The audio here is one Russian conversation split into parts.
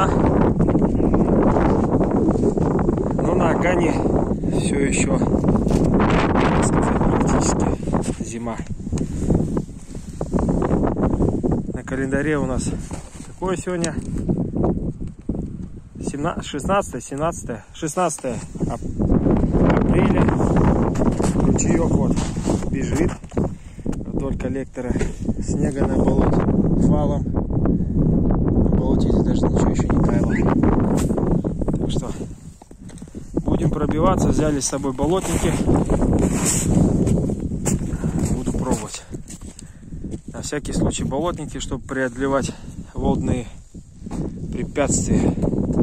весна, но на Агане все еще, так сказать, практически зима. На календаре у нас какое сегодня? 16 апреля. Ручеек вот бежит вдоль коллектора. Снега на болоте валом. На болоте здесь даже ничего еще не таяло. Так что будем пробиваться. Взяли с собой болотники. Буду пробовать. На всякий случай болотники, чтобы преодолевать водные препятствия.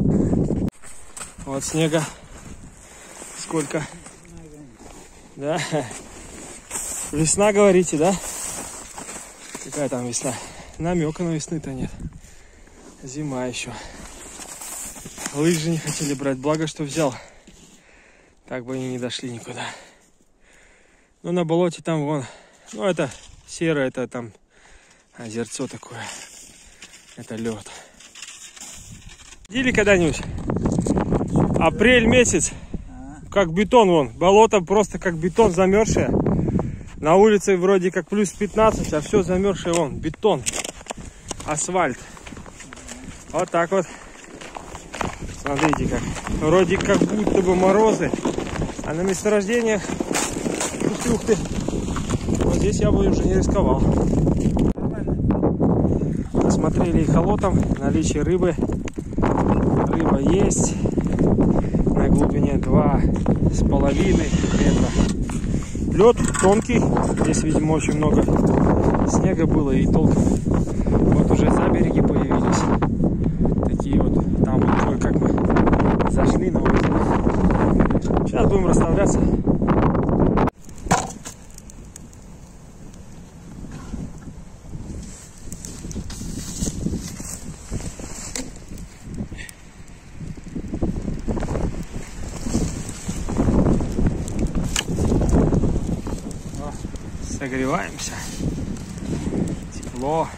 Вот снега сколько. Да. Весна, говорите, да? Какая там весна? Намека на весны-то нет. Зима еще. Лыжи не хотели брать, благо что взял. Так бы они не дошли никуда. Ну на болоте там вон. Ну это серое, это там озерцо такое. Это лед. Видели когда-нибудь? Апрель месяц. Как бетон вон. Болото просто как бетон замерзшее. На улице вроде как плюс 15, а все замерзшее вон. Бетон. Асфальт. Вот так вот. Смотрите как. Вроде как будто бы морозы. А на месторождениях. Ух ты. Вот здесь я бы уже не рисковал. Осмотрели эхолотом. Наличие рыбы. Рыба есть. На глубине 2,5 метра. Лед тонкий. Здесь, видимо, очень много снега было и толком. Вот уже забереги появились. Такие вот. Там вот кое-как мы зашли на озеро. Сейчас будем расставляться. Согреваемся. Тепло.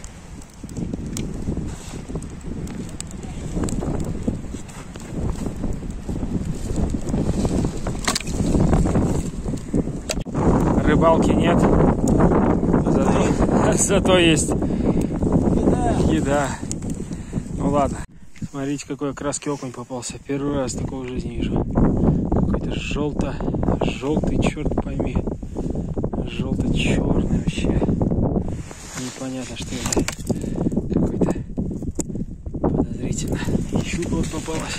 Рыбалки нет. Зато есть еда. Ну ладно. Смотрите, какой окраски окунь попался. Первый раз такого в жизни вижу. Какой-то желтый, черт пойми. Желто-черный вообще. Непонятно, что это. Какой-то подозрительно. И щука вот попалась.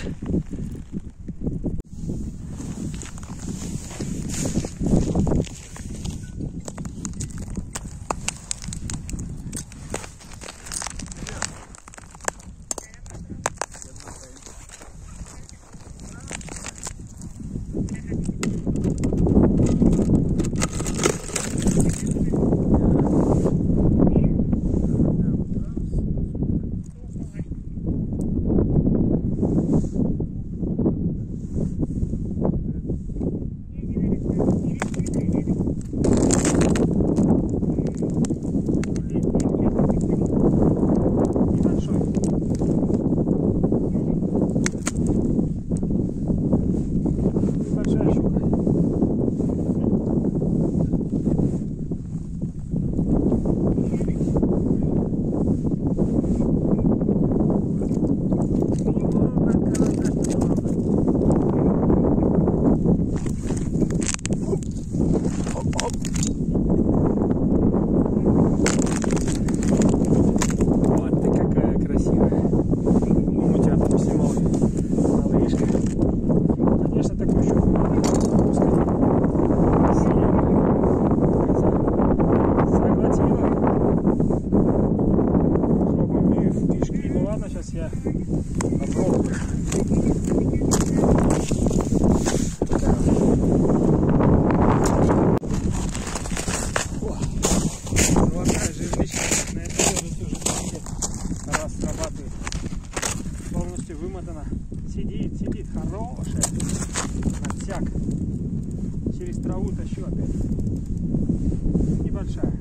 вымотана. Сидит, хорошая. Отсяк. Через траву тащу опять. Небольшая.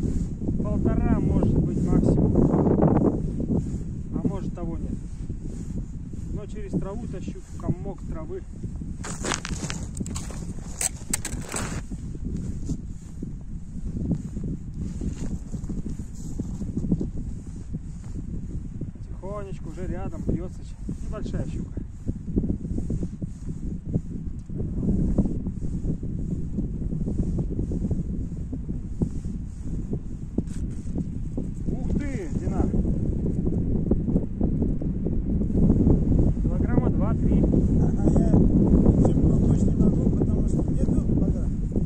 1,5, может быть, максимум. А может, того нет. через траву тащу, комок травы. Потихонечку уже рядом бьется небольшая щука. Ух ты, Динар! Килограмма 2-3. Ага, я помочь не могу, потому что нету багра.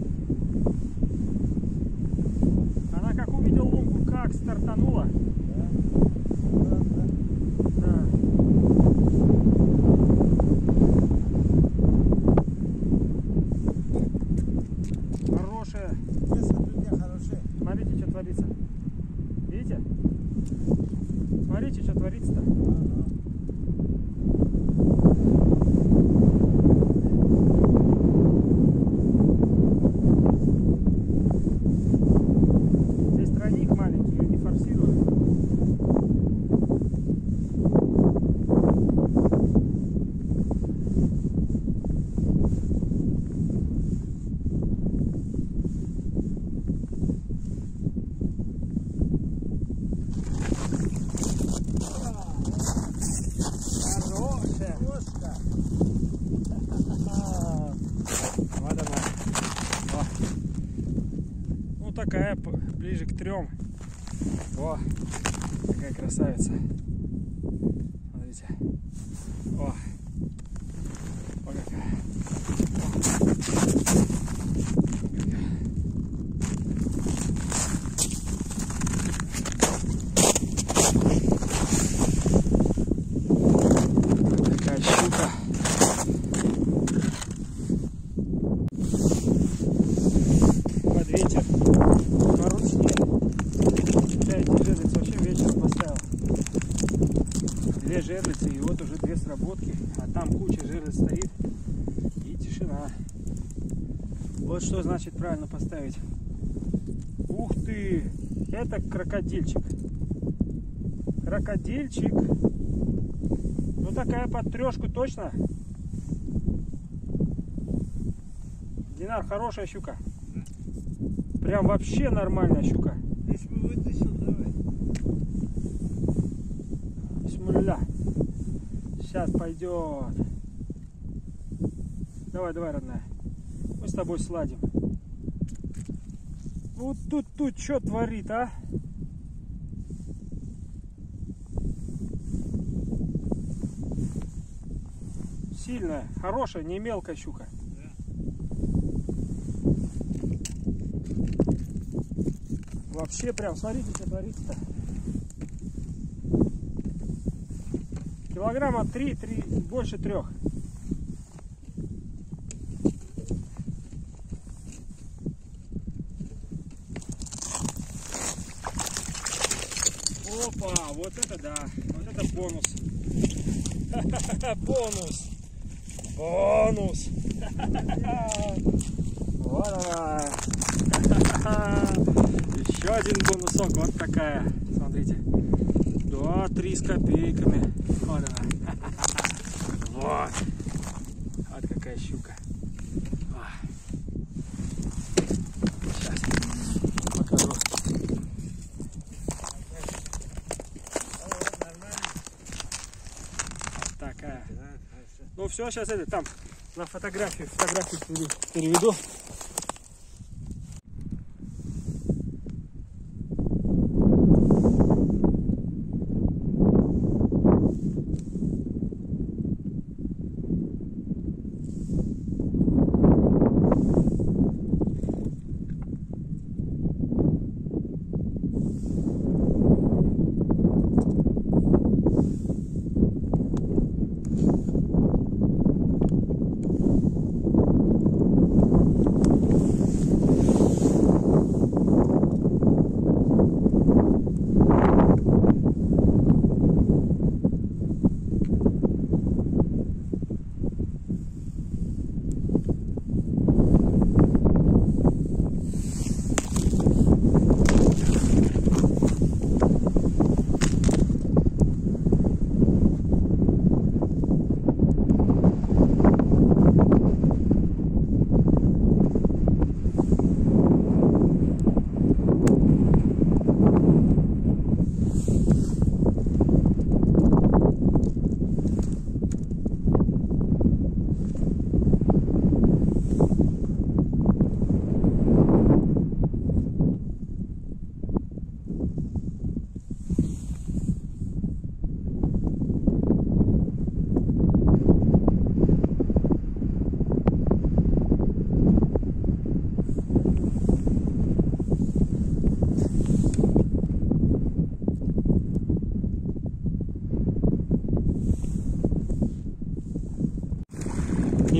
Она как увидела лунку, как стартанула. Да. Да. Хорошая. Вес от людей хороший. Смотрите, что творится. Видите? Смотрите, что творится-то. Ага. Здесь тройник маленький, ее не форсируют. Хорошая. Кошка. Вот она. О. Ну такая, ближе к 3. О, какая красавица. Смотрите. О, вот какая. Такая щука. Под вечер. На ручье. Я эти жерлицы вообще вечером поставил. 2 жерлицы, и вот уже 2 сработки. А там куча жерлиц стоит. И тишина. Вот что значит правильно поставить. Ух ты! Это крокодильчик. Крокодильчик. Ну такая под 3 точно. Динар, хорошая щука. Прям вообще нормальная щука. Лишь бы вытащил, давай. Бисмилля. Сейчас пойдет. Давай, давай, родная. Мы с тобой сладим. Вот тут что творит, а? Сильная, хорошая, не мелкая щука. Вообще прям, смотрите, что творится-то. Килограмма 3, больше 3. Опа, вот это да, вот это бонус. Бонус. Бонус. Вот она. Еще один бонусок, вот такая. Смотрите. Да, 3 с копейками. Вот она. Вот. Вот какая щука. Сейчас покажу. Вот такая. Ну все, сейчас это там на фотографию переведу.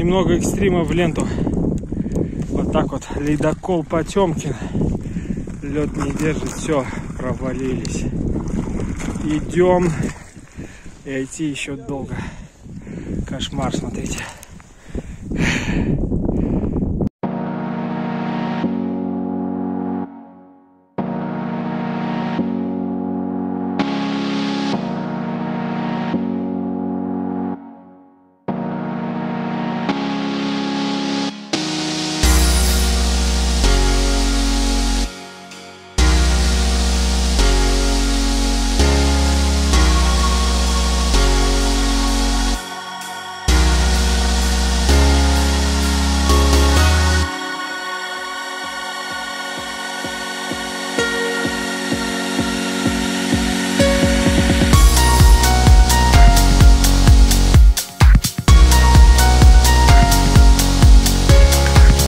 немного экстрима в ленту. Вот так вот. Ледокол Потемкин. Лед не держит. Все, провалились. Идем. И идти еще долго. Кошмар, смотрите.